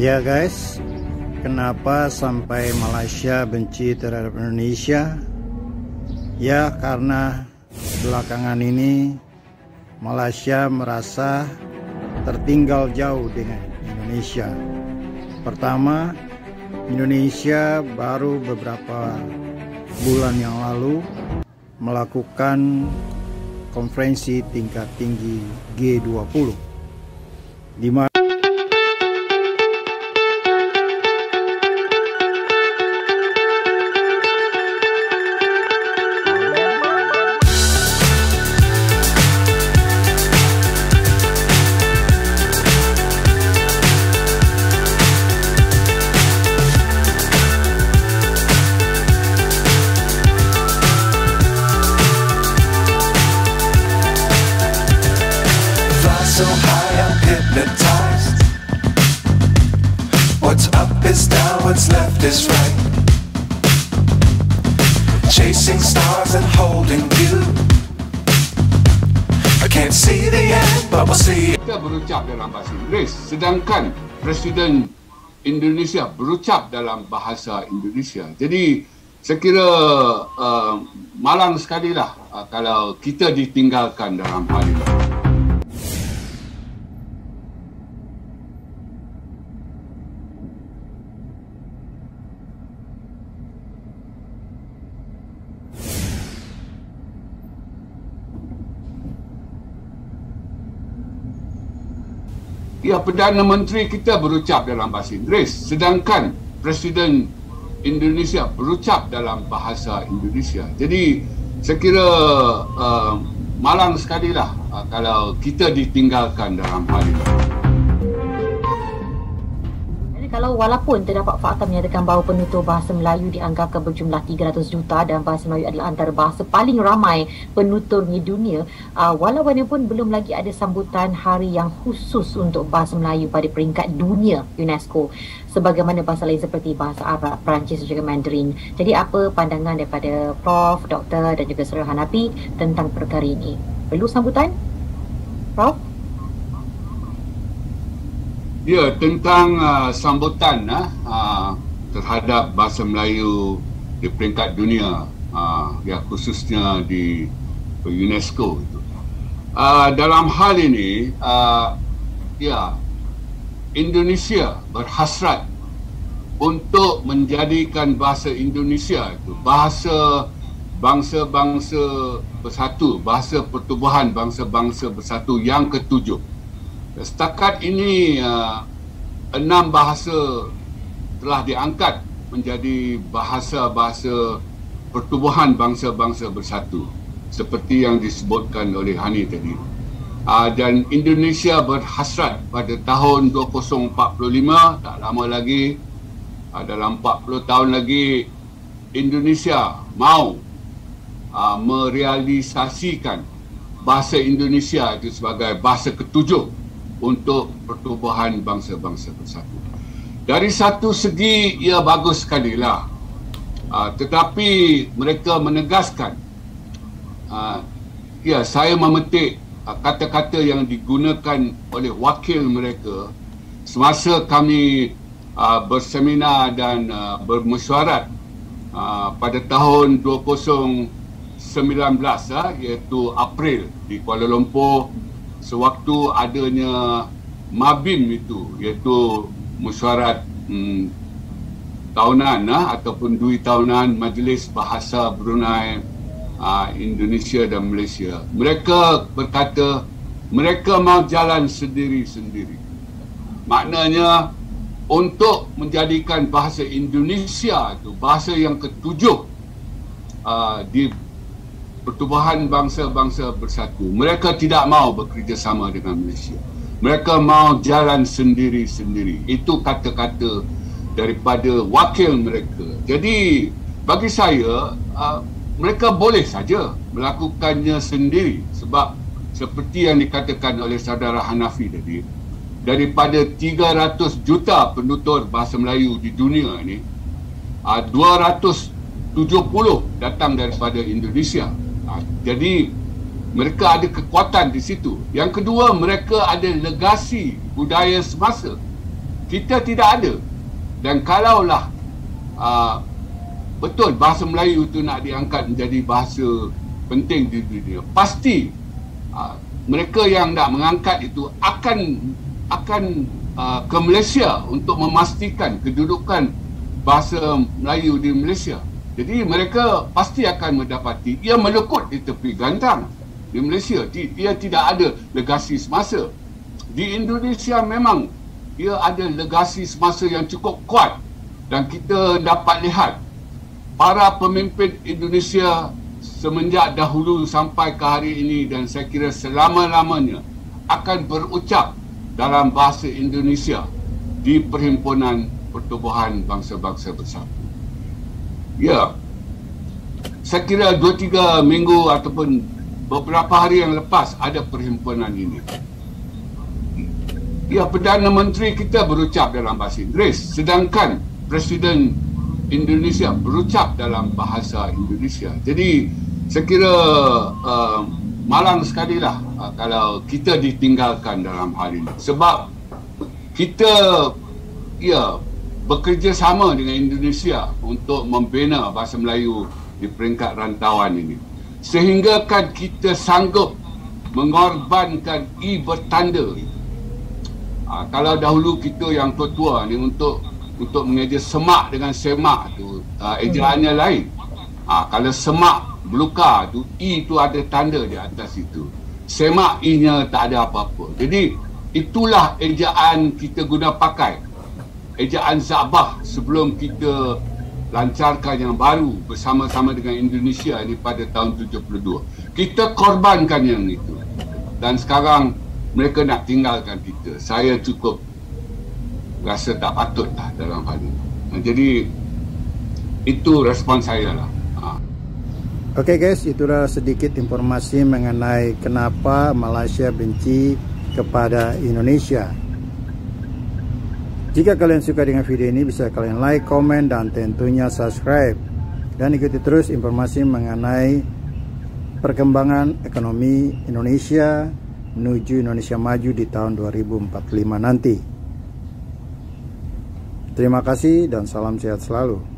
Ya guys, kenapa sampai Malaysia benci terhadap Indonesia? Ya karena belakangan ini Malaysia merasa tertinggal jauh dengan Indonesia. Pertama, Indonesia baru beberapa bulan yang lalu melakukan konferensi tingkat tinggi G20 di mana so high I'm hypnotized. What's up is down, what's left is right. Chasing stars and holding you. I can't see the end, but we'll see. Kita berucap dalam bahasa Inggeris, sedangkan Presiden Indonesia berucap dalam bahasa Indonesia. Jadi saya kira malang sekali lah kalau kita ditinggalkan dalam hal ini. Ya, Perdana Menteri kita berucap dalam bahasa Inggeris, sedangkan Presiden Indonesia berucap dalam bahasa Indonesia. Jadi saya kira malang sekali lah kalau kita ditinggalkan dalam hal ini. Kalau walaupun terdapat fakta menyatakan bahawa penutur bahasa Melayu dianggapkan berjumlah 300 juta dan bahasa Melayu adalah antara bahasa paling ramai penutur di dunia, walaupun belum lagi ada sambutan hari yang khusus untuk bahasa Melayu pada peringkat dunia UNESCO sebagaimana bahasa lain seperti bahasa Arab, Perancis dan juga Mandarin. Jadi apa pandangan daripada Prof, Doktor dan juga Saudara Hanafi tentang perkara ini? Perlu sambutan? Prof? Ya, tentang sambutan terhadap bahasa Melayu di peringkat dunia, ya khususnya di UNESCO itu. Dalam hal ini, ya Indonesia berhasrat untuk menjadikan bahasa Indonesia itu bahasa bangsa-bangsa bersatu, bahasa pertubuhan bangsa-bangsa bersatu yang ketujuh. Setakat ini 6 bahasa telah diangkat menjadi bahasa-bahasa pertubuhan bangsa-bangsa bersatu seperti yang disebutkan oleh Hani tadi. Dan Indonesia berhasrat pada tahun 2045, tak lama lagi, dalam 40 tahun lagi, Indonesia mahu merealisasikan bahasa Indonesia itu sebagai bahasa ketujuh untuk pertubuhan bangsa-bangsa bersatu. Dari satu segi ia bagus sekali lah, tetapi mereka menegaskan, ya saya memetik kata-kata yang digunakan oleh wakil mereka semasa kami berseminar dan bermesyuarat pada tahun 2019, iaitu April di Kuala Lumpur, sewaktu adanya MABIM itu, iaitu mesyuarat tahunan ataupun dui tahunan Majlis Bahasa Brunei, Indonesia dan Malaysia. Mereka berkata mereka mahu jalan sendiri-sendiri. Maknanya untuk menjadikan bahasa Indonesia itu bahasa yang ketujuh di pertubuhan bangsa-bangsa bersatu. Mereka tidak mahu bekerjasama dengan Malaysia. Mereka mahu jalan sendiri-sendiri. Itu kata-kata daripada wakil mereka. Jadi bagi saya mereka boleh saja melakukannya sendiri, sebab seperti yang dikatakan oleh saudara Hanafi tadi, daripada 300 juta penutur bahasa Melayu di dunia ini, 270 datang daripada Indonesia. Jadi mereka ada kekuatan di situ. Yang kedua, mereka ada legasi budaya semasa kita tidak ada. Dan kalaulah betul bahasa Melayu tu nak diangkat menjadi bahasa penting di dunia, pasti mereka yang nak mengangkat itu akan ke Malaysia untuk memastikan kedudukan bahasa Melayu di Malaysia. Jadi mereka pasti akan mendapati ia melekut di tepi gantang di Malaysia. Ia tidak ada legasi semasa. Di Indonesia memang ia ada legasi semasa yang cukup kuat, dan kita dapat lihat para pemimpin Indonesia semenjak dahulu sampai ke hari ini, dan saya kira selama-lamanya akan berucap dalam bahasa Indonesia di Perhimpunan Pertubuhan Bangsa-Bangsa Bersatu. Ya, saya kira 2-3 minggu ataupun beberapa hari yang lepas ada perhimpunan ini. Ya, Perdana Menteri kita berucap dalam bahasa Inggeris, sedangkan Presiden Indonesia berucap dalam bahasa Indonesia. Jadi saya kira malang sekali lah kalau kita ditinggalkan dalam hal ini, sebab kita bekerjasama dengan Indonesia untuk membina bahasa Melayu di peringkat rantauan ini, sehingga kan kita sanggup mengorbankan bertanda. Kalau dahulu kita yang tua-tua ni untuk mengeja semak dengan semak tu ejaannya lain. Kalau semak belukar tu, tu ada tanda di atas itu. Semak nya tak ada apa-apa. Jadi itulah ejaan kita guna pakai, ejaan Zabah sebelum kita lancarkan yang baru bersama-sama dengan Indonesia ini pada tahun 72. Kita korbankan yang itu, dan sekarang mereka nak tinggalkan kita. Saya cukup rasa tak patut lah dalam hal ini. Jadi itu respon saya lah. Oke guys, itulah sedikit informasi mengenai kenapa Malaysia benci kepada Indonesia. Jika kalian suka dengan video ini, bisa kalian like, komen, dan tentunya subscribe. Dan ikuti terus informasi mengenai perkembangan ekonomi Indonesia menuju Indonesia maju di tahun 2045 nanti. Terima kasih dan salam sehat selalu.